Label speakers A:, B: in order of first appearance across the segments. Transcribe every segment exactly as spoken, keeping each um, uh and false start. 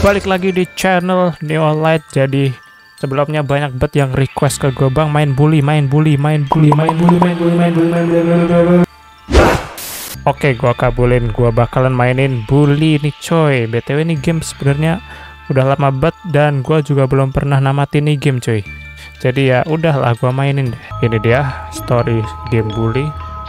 A: balik lagi di channel Neolight. Jadi sebelumnya banyak banget yang request ke gue, bang main bully, main bully, main bully, main bully, main bully, main bully, main bully, main bully. Oke, gue kabulin, gue bakalan mainin bully nih coy. B T W ini game sebenarnya udah lama banget dan gue juga belum pernah namatin nih game coy. Jadi ya udahlah gue mainin deh. Ini dia story game bully.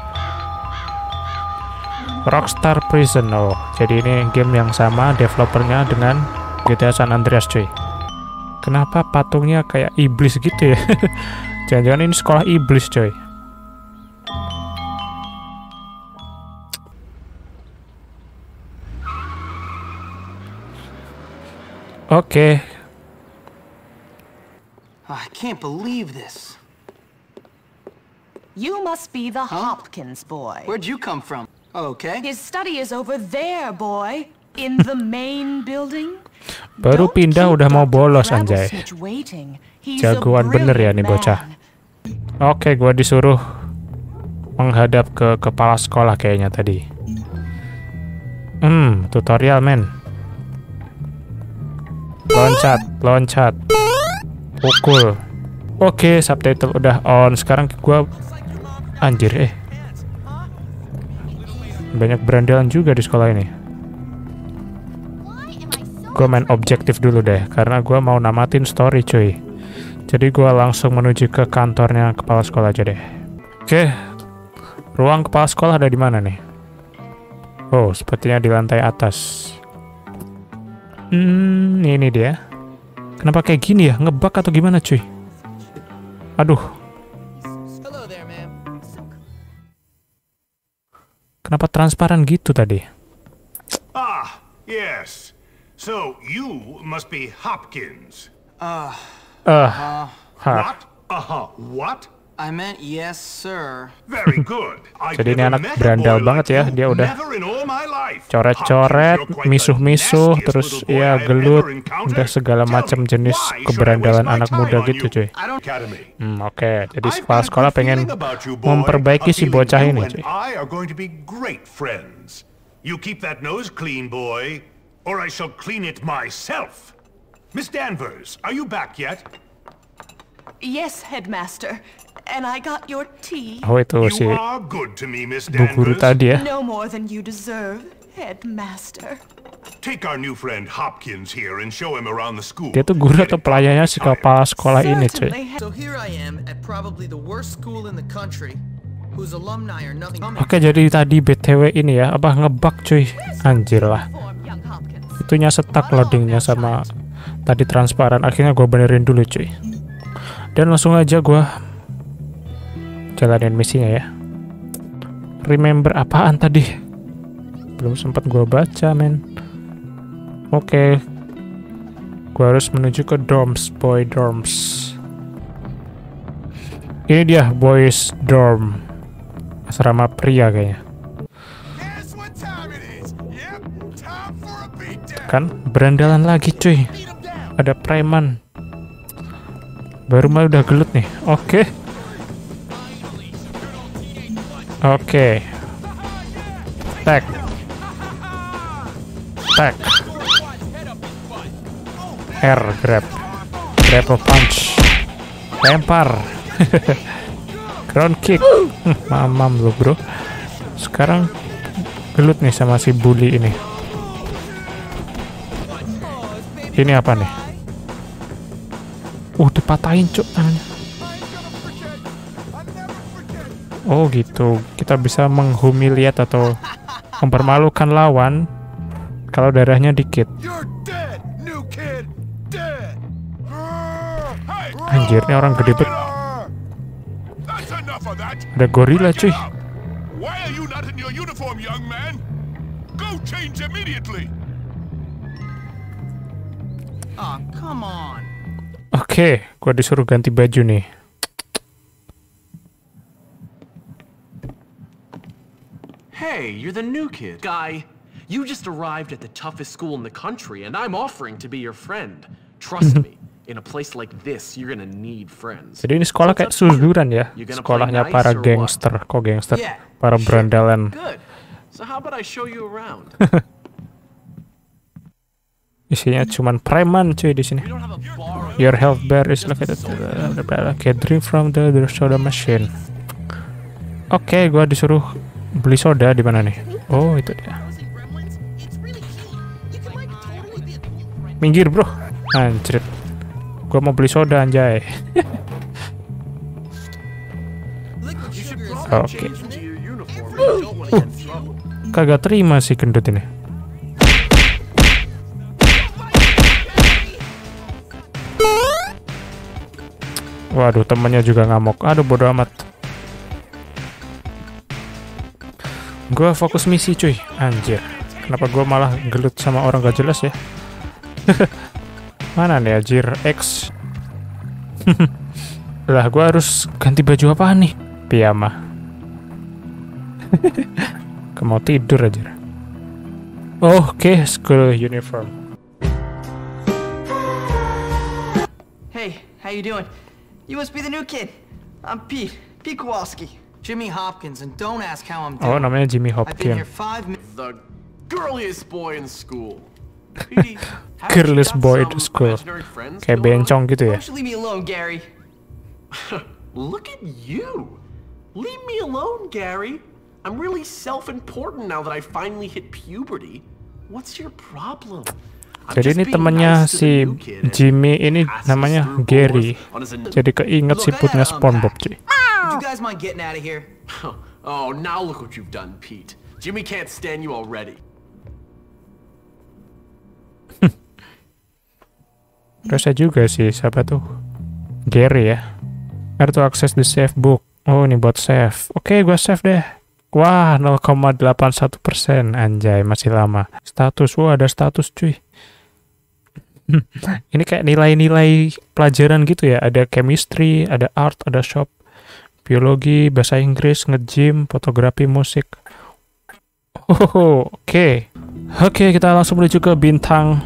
A: Rockstar Prison. Oh, jadi ini game yang sama developernya dengan G T A San Andreas cuy. Kenapa patungnya kayak iblis gitu ya? Jangan-jangan ini sekolah iblis coy. Oke. Okay.
B: I can't believe this.
C: You must be the
B: Huh?
C: Hopkins boy.
B: Where'd you come from? Okay.
C: His study is over there, boy. In the main building.
A: Baru
C: Don't
A: pindah
C: keep
A: udah mau
C: Doctor
A: bolos anjay.
C: Travelsnitch waiting. He's a
A: Jagoan bener ya nih
C: brilliant
A: bocah.
C: man.
A: Oke, gua disuruh menghadap ke kepala sekolah kayaknya tadi. Hmm, tutorial men. Loncat, loncat. Pukul. Oke, subtitle udah on. Sekarang gua anjir eh. Banyak berandalan juga di sekolah ini. Gue main objektif dulu deh, karena gue mau namatin story cuy. Jadi gue langsung menuju ke kantornya kepala sekolah aja deh. Oke, ruang kepala sekolah ada di mana nih? Oh, sepertinya di lantai atas. Hmm, ini dia. Kenapa kayak gini ya? Ngebug atau gimana cuy? Aduh. Kenapa transparan gitu tadi?
D: Ah, yes. So you must be Hopkins.
B: Uh,
A: Eh,
B: uh,
A: hah.
D: What? Uh-huh. What?
B: I meant yes, sir.
D: Very good. I've
A: Jadi ini
D: never
A: anak
D: met a
A: berandal
D: boy
A: banget
D: like
A: ya,
D: you.
A: dia udah
D: Never in all my life.
A: coret-coret,
D: Hopkins, you're quite the
A: misuh-misuh,
D: nastiest
A: terus
D: little boy
A: ya
D: I've
A: gelut,
D: ever encountered.
A: udah segala
D: Tell
A: macam
D: me,
A: jenis
D: why should I
A: keberandalan
D: waste my
A: anak
D: time
A: muda
D: on
A: gitu
D: you?
A: cuy.
D: I don't Academy.
A: Hmm, oke, jadi
D: I've
A: kepala
D: got a
A: sekolah
D: good
A: pengen
D: feeling about you, boy.
A: memperbaiki
D: A
A: si
D: feeling
A: bocah
D: you
A: ini
D: and
A: cuy.
D: I are going to be great friends. You keep that nose clean, boy, or I shall clean it myself. Miss Danvers, are you back yet?
C: Yes, headmaster. And I got your tea.
A: Oh itu si
D: You are good to me, Miss
A: bu guru
D: Danvers.
A: tadi ya.
C: No more than you deserve, headmaster.
D: Take our new friend Hopkins here and show him around the school.
A: Dia tuh guru atau pelayannya si kepala sekolah ini cuy.
C: Certainly,
B: So here I am at probably the worst school in the country, whose alumni are nothing.
A: Oke, jadi tadi B T W ini ya, apa ngebug cuy. Anjir lah.
C: young Hopkins.
A: Itunya stuck loadingnya sama tadi transparan. Akhirnya gue benerin dulu cuy. Dan langsung aja gue jalanin misinya ya. Remember apaan tadi? Belum sempat gue baca men. Oke, gue harus menuju ke dorms, boy dorms. Ini dia boys dorm, asrama pria kayaknya. Kan berandalan lagi cuy. Ada preman. Baru mah udah gelut nih. Oke. Oke. Tag. Tag. R grab. Grab a punch. Lempar. Ground kick. Mamam lu bro. Sekarang gelut nih sama si bully ini. Ini apa nih? Uh, dipatahin cuk tangannya. Oh gitu, kita bisa menghumiliat atau mempermalukan lawan kalau darahnya dikit. Anjir, ini orang gede banget. Ada gorila cuy.
B: Oh, come on.
A: Oke, gua disuruh ganti baju nih.
E: Hey, you're the new kid. Guy, you just arrived at the toughest school in the country, and I'm offering to be your friend. Trust me, in a place like this, you're gonna need friends.
A: Jadi ini sekolah kayak suzuran ya. Sekolahnya para gangster. Kok gangster?
B: Yeah.
A: Para berandalan.
E: Good. So how about I show you around?
A: Isinya cuman preman cuy di sini. Your health bar is located okay, drink from the, the soda machine. Oke, okay, gua disuruh beli soda di mana nih? Oh, itu dia. Minggir, bro. Anjir. Gua mau beli soda anjay. Oke. Okay. Uh, kagak terima sih gendut ini. Waduh, temennya juga ngamuk. Aduh, bodo amat. Gua fokus misi cuy. Anjir. Kenapa gua malah gelut sama orang gak jelas ya? Mana nih anjir X? Lah, gua harus ganti baju apa nih? Piyama. Mau tidur aja. Oke, okay, school uniform.
B: Hey, how you doing? You must be the new kid. I'm Pete. Pete Kowalski. Jimmy Hopkins, and don't ask how I'm doing.
A: Oh, namanya Jimmy
B: I've been here
A: Hopkins.
B: five minutes.
E: The girliest boy in school. Petey, haven't you
A: Girliest
E: got
A: boy
E: some
A: to school.
E: imaginary friends
A: Kayak
E: going on?
A: bencong gitu ya.
B: Why don't you leave me alone, Gary?
E: Look at you. Leave me alone, Gary. I'm really self-important now that I finally hit puberty. What's your problem? I'm
A: Jadi
E: just
A: ini
E: being
A: temennya
E: nice to the
A: si
E: new kid and
A: Jimmy ini
E: passes
A: namanya
E: through
A: Gary.
E: boards on his in-
A: Jadi keinget
B: Look,
A: siputnya
B: I gotta
A: SpongeBob
B: unpack.
A: cuy.
B: Would you guys mind getting out of here?
E: Oh, now look what you've done, Pete. Jimmy can't stand you already.
A: Terus juga sih, siapa tuh? Gary ya. R to access the save book. Oh, ini buat save. Oke, gua save deh. Wah, nol koma delapan satu persen. Anjay, masih lama. Status, wah ada status cuy. Ini kayak nilai-nilai pelajaran gitu ya. Ada chemistry, ada art, ada shop, biologi, bahasa Inggris, nge-gym, fotografi, musik. Oh, oke. Okay. Oke, okay, kita langsung menuju ke bintang.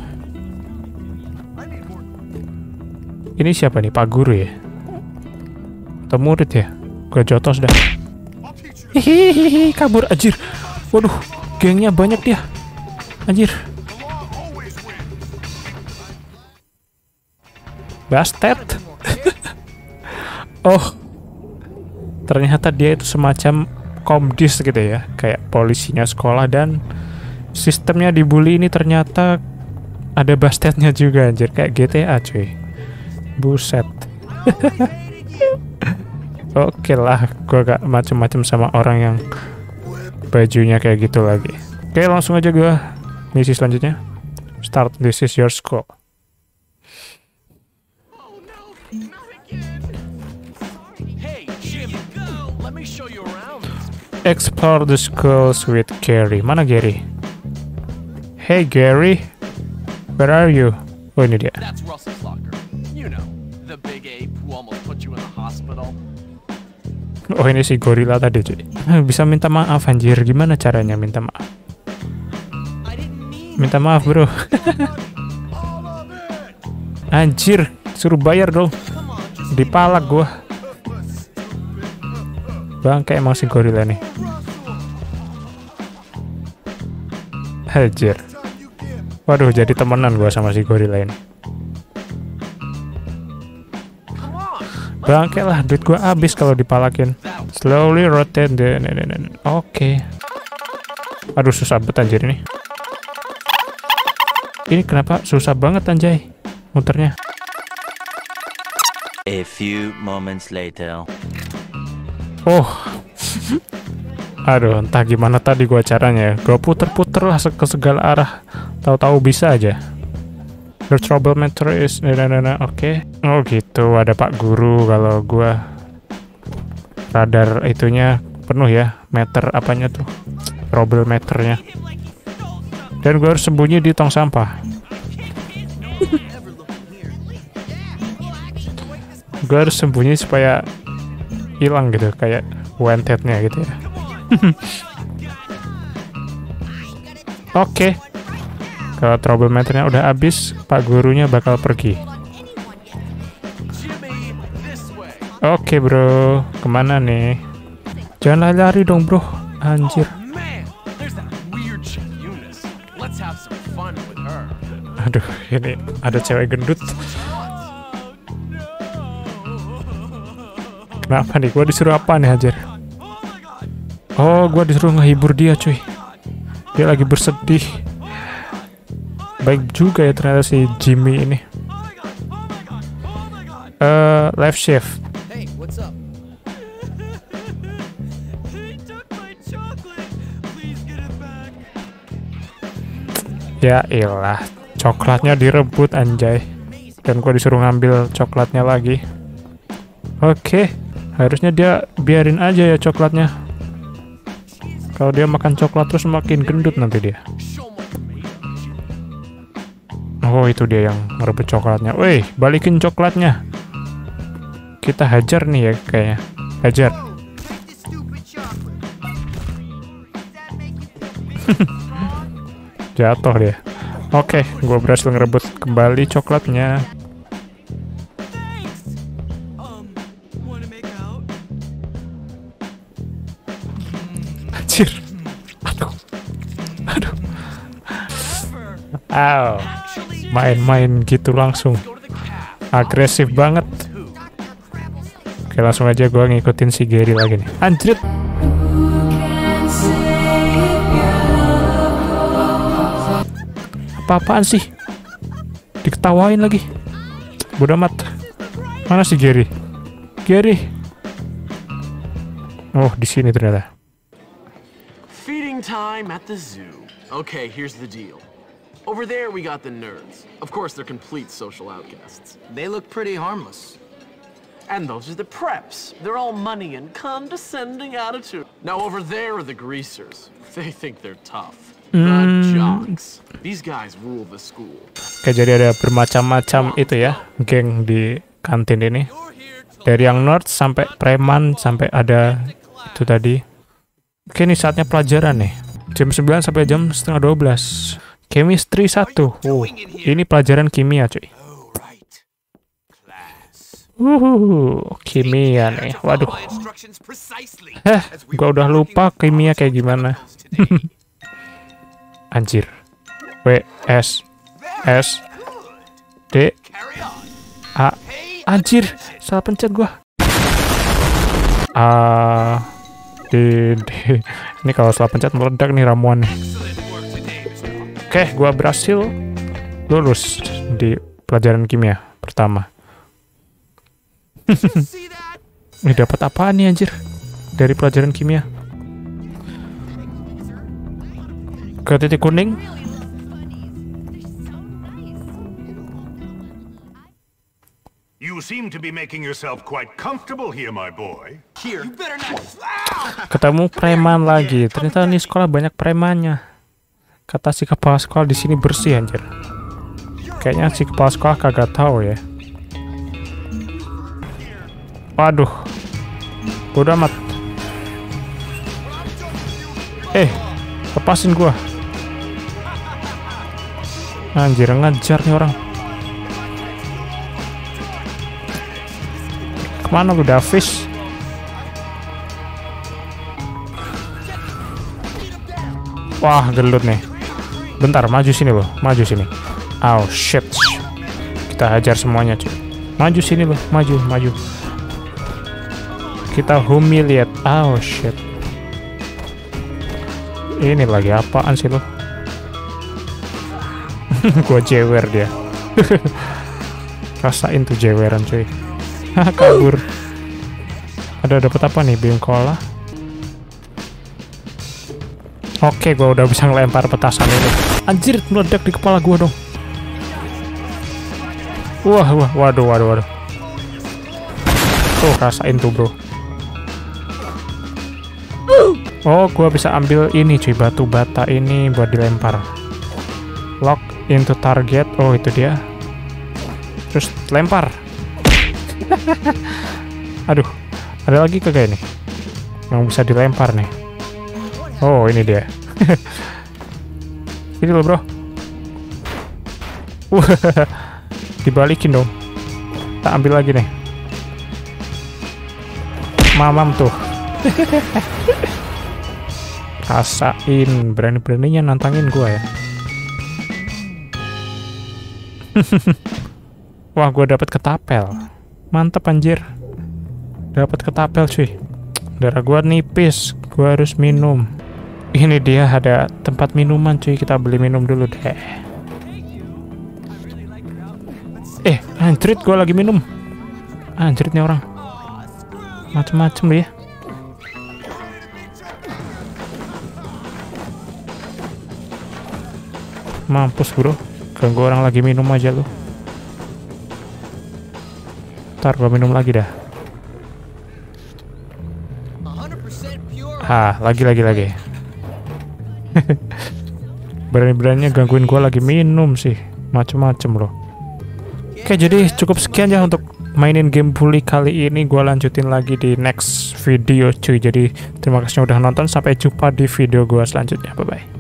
A: Ini siapa nih? Pak Guru ya? Atau murid ya? Gue jotos dah. Hihihi, kabur anjir. Waduh, gengnya banyak dia. Anjir. Bastard. Oh. Ternyata dia itu semacam komdis gitu ya, kayak polisinya sekolah, dan sistemnya dibully ini ternyata ada bastardnya juga anjir, kayak G T A cuy. Buset. Oke lah, gue gak macem-macem sama orang yang bajunya kayak gitu lagi. Oke, langsung aja gue misi selanjutnya. Start, this is your school. Explore the schools with Gary. Mana Gary? Hey Gary, where are you? Oh, ini dia.
E: That's Russell Locker. You know, the big ape who almost put you in the hospital.
A: Oh, ini si gorila tadi cuy. Bisa minta maaf anjir. Gimana caranya minta maaf? Minta maaf bro. Anjir, suruh bayar dong. Dipalak gua. Bang, kayak emang si gorila nih. Anjir. Waduh, jadi temenan gua sama si gorila ini. Bangke lah, duit gua habis kalau dipalakin. Slowly rotate the... Oke. Okay. Aduh, susah banget anjir ini. Ini kenapa susah banget anjay muternya.
F: A few moments later.
A: Oh. Aduh, entah gimana tadi gua caranya ya. Gua puter-puter lah ke segala arah. Tahu-tahu bisa aja. The troublemaker is... Nah, nah, nah, oke. Okay. Oh gitu, ada Pak Guru. Kalau gua radar itunya penuh ya. Meter apanya tuh? Troublemakernya. Dan gua harus sembunyi di tong sampah. Gua harus sembunyi supaya hilang gitu, kayak wanted-nya gitu ya. Oke. Okay. Kalau troublemakernya udah habis, Pak Gurunya bakal pergi. Oke okay, bro, kemana nih? Jangan lari-lari dong bro, anjir. Aduh, ini ada cewek gendut. Kenapa nih? Gua disuruh apa nih, Hajar? Oh, gua disuruh ngehibur dia, cuy. Dia lagi bersedih. Baik juga ya ternyata si Jimmy ini. Uh, live shift.
B: Hey, what's up?
A: Ya ilah, coklatnya direbut anjay. Dan gua disuruh ngambil coklatnya lagi. Oke, harusnya dia biarin aja ya coklatnya. Kalau dia makan coklat terus makin gendut nanti dia. Oh, itu dia yang merebut coklatnya. Woi, balikin coklatnya. Kita hajar nih ya kayaknya. Hajar. Jatuh dia. Oke, gua berhasil ngerebut kembali coklatnya. Anjir. Aduh. Aduh. Aw. Main-main gitu langsung. Agresif banget. Oke, langsung aja gua ngikutin si Gary lagi nih. Anjir. Apa-apaan sih? Diketawain lagi. Bodoh amat. Mana si Gary? Gary. Oh, di sini ternyata.
E: Feeding time at the zoo. Okay, here's the deal. Over there we got the nerds. Of course, they're complete social outcasts.
B: They look pretty harmless.
E: And those are the preps. They're all money and condescending attitude. Now over there are the greasers. They think they're tough. The jocks. These guys rule the school.
A: Oke, jadi ada bermacam-macam itu ya, geng di kantin ini. Dari yang nerd sampai preman sampai ada itu tadi. Oke, ini saatnya pelajaran nih. Jam sembilan sampai jam setengah dua belas. Chemistry satu. Oh, ini pelajaran kimia, cuy. Uhuh, kimia nih. Waduh. Heh, gua udah lupa kimia kayak gimana. Anjir. W, S, S, D, A. Anjir, salah pencet gua. A, D, D. Ini kalau salah pencet meledak nih ramuan nih. Oke, gua berhasil lulus di pelajaran kimia pertama. Ini dapat apaan nih anjir dari pelajaran kimia? Ke titik kuning.
D: You seem to be making yourself quite comfortable here, my boy.
B: Here. You better not.
A: Ketemu preman lagi. Ternyata nih sekolah banyak premannya. Kata si kepala sekolah di sini bersih anjir. Kayaknya si kepala sekolah kagak tahu ya. Waduh. Bodoh amat. Eh, lepasin gua. Anjir, ngejar nih orang. Kemana lu, Davis? Wah, gelut nih. Bentar, maju sini loh, maju sini. Oh shit. Kita hajar semuanya, cuy. Maju sini loh, maju, maju. Kita humiliate. Oh shit. Ini lagi apaan sih lo? Gua jewer dia. Rasain tuh jeweran, cuy. Kabur. Ada dapat apa nih, bingkola? Oke, gua udah bisa ngelempar petasan ini. Anjir, meledak di kepala gua dong. Wah, wah, waduh, waduh, waduh. Tuh, rasain tuh, bro. Oh, gua bisa ambil ini, cuy, batu bata ini buat dilempar. Lock into target. Oh, itu dia. Terus lempar. Aduh, ada lagi kagak ini yang bisa dilempar nih? Oh, ini dia. Ini loh, bro. Dibalikin dong. Tak ambil lagi nih. Mamam tuh. Rasain, berani-beraninya nantangin gua ya. Wah, gue dapat ketapel. Mantep anjir. Dapat ketapel cuy. Darah gue nipis. Gue harus minum. Ini dia ada tempat minuman cuy. Kita beli minum dulu deh. Eh, anjrit gue lagi minum. Anjrit nih orang. Macem-macem dia. Mampus bro. Ganggu orang lagi minum aja lu. Ntar gue minum lagi dah. Hah, lagi lagi lagi. Berani-beraninya gangguin gue lagi minum sih. Macem-macem loh. Oke, jadi cukup sekian ya untuk mainin game bully kali ini. Gue lanjutin lagi di next video cuy. Jadi terima kasih udah nonton. Sampai jumpa di video gue selanjutnya. Bye bye.